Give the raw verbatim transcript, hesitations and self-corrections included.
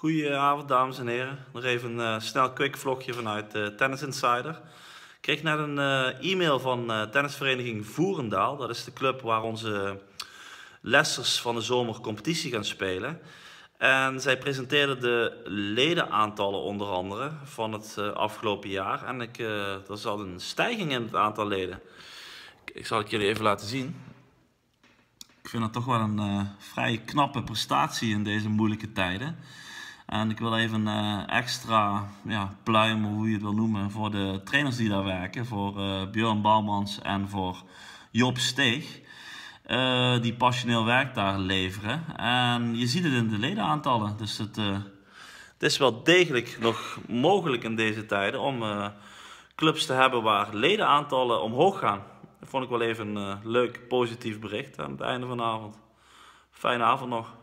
Goedenavond dames en heren, nog even een uh, snel quick vlogje vanuit uh, Tennis Insider. Ik kreeg net een uh, e-mail van uh, tennisvereniging Voerendaal. Dat is de club waar onze lessers van de zomer competitie gaan spelen. En zij presenteerden de ledenaantallen onder andere van het uh, afgelopen jaar. En ik, uh, er zat een stijging in het aantal leden. Ik, ik zal het jullie even laten zien. Ik vind dat toch wel een uh, vrij knappe prestatie in deze moeilijke tijden. En ik wil even uh, extra ja, pluimen, hoe je het wil noemen, voor de trainers die daar werken. Voor uh, Björn Bouwmans en voor Job Steeg. Uh, die passioneel werk daar leveren. En je ziet het in de ledenaantallen. Dus het, uh, het is wel degelijk nog mogelijk in deze tijden om uh, clubs te hebben waar ledenaantallen omhoog gaan. Dat vond ik wel even een uh, leuk positief bericht aan het einde van de avond. Fijne avond nog.